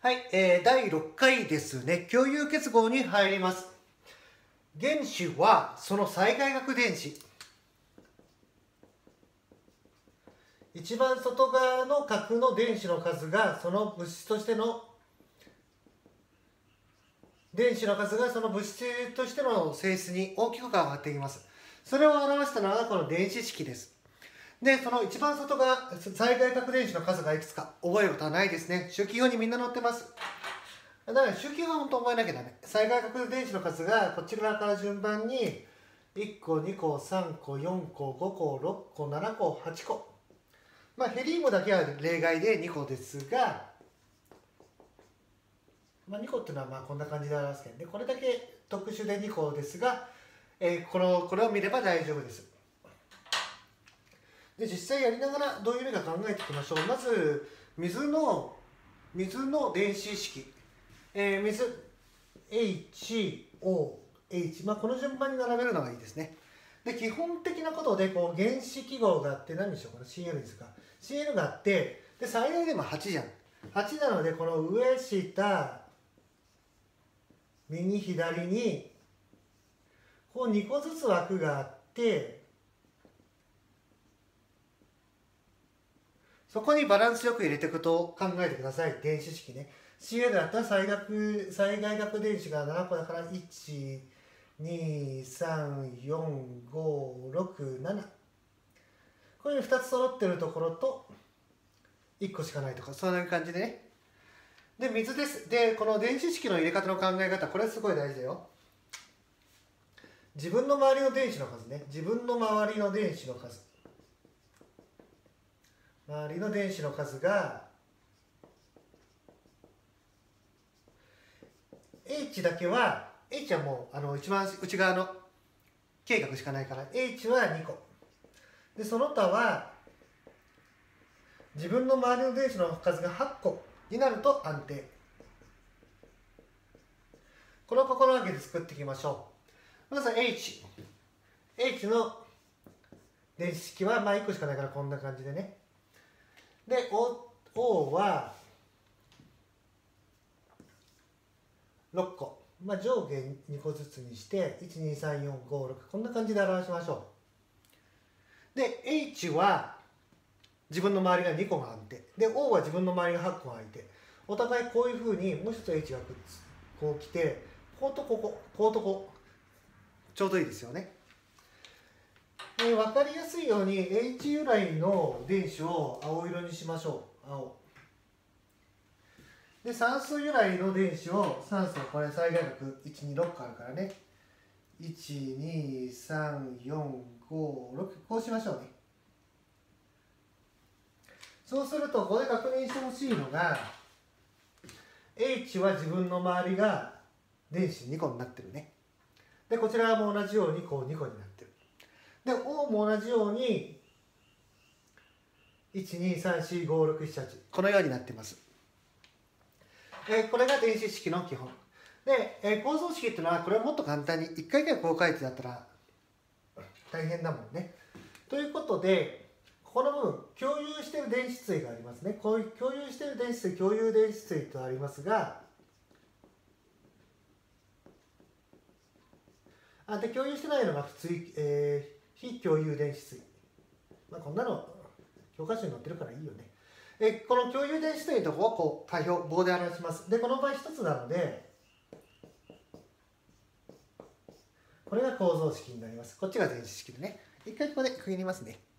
はい、第6回ですね。共有結合に入ります。原子はその最外殻電子。一番外側の核の電子の数がその物質としての電子の数がその物質としての性質に大きく変わっています。それを表したのがこの電子式です。で、その一番外側、最外殻電子の数がいくつか覚えることはないですね。周期表にみんな載ってます。だから周期表は本当覚えなきゃダメ。最外殻電子の数がこっち側から順番に1個、2個、3個、4個、5個、6個、7個、8個。まあヘリウムだけは例外で2個ですが、まあ、2個っていうのはまあこんな感じで表すけどね。これだけ特殊で2個ですが、これを見れば大丈夫です。で、実際やりながらどういう意味か考えていきましょう。まず、水の電子式。水、H、O、H。まあ、この順番に並べるのがいいですね。で、基本的なことで、こう、原子記号があって、何でしょうかね。CL ですか。CL があって、で、最大でも8じゃん。8なので、この上、下、右、左に、こう2個ずつ枠があって、そこにバランスよく入れていくと考えてください。電子式ね。CL だったら最外殻電子が7個だから、1、2、3、4、5、6、7。こういう2つ揃ってるところと、1個しかないとか、そういう感じでね。で、水です。で、この電子式の入れ方の考え方、これすごい大事だよ。自分の周りの電子の数ね。自分の周りの電子の数。周りの電子の数が、H だけは、H はもう一番内側の径角しかないから、H は2個。で、その他は、自分の周りの電子の数が8個になると安定。この心がけで作っていきましょう。まずは H。H の電子式はまあ1個しかないからこんな感じでね。で、O は6個。まあ、上下2個ずつにして、1、2、3、4、5、6。こんな感じで表しましょう。で、H は自分の周りが2個があって、で、O は自分の周りが8個があって、お互いこういうふうにもう一つ H がこう来て、こことここ、こことこう。ちょうどいいですよね。分かりやすいように H 由来の電子を青色にしましょう。青。で、酸素由来の電子を、酸素、これ最外殻1、2、6個あるからね。1、2、3、4、5、6、こうしましょうね。そうすると、ここで確認してほしいのが、H は自分の周りが電子2個になってるね。で、こちらも同じようにこう2個になってる。で、O も同じように、1、2、3、4、5、6、7、8。このようになっています。これが電子式の基本。で、構造式っていうのは、これをもっと簡単に、1回こう書いてだったら大変だもんね。ということで、ここの部分、共有している電子対がありますね。こういう共有している電子対、共有電子対とありますが、で、共有してないのが非共有電子対。まあ、こんなの、教科書に載ってるからいいよね。この共有電子対のところをこう、開表、棒で表します。で、この場合1つなので、これが構造式になります。こっちが電子式でね。一回ここで区切りますね。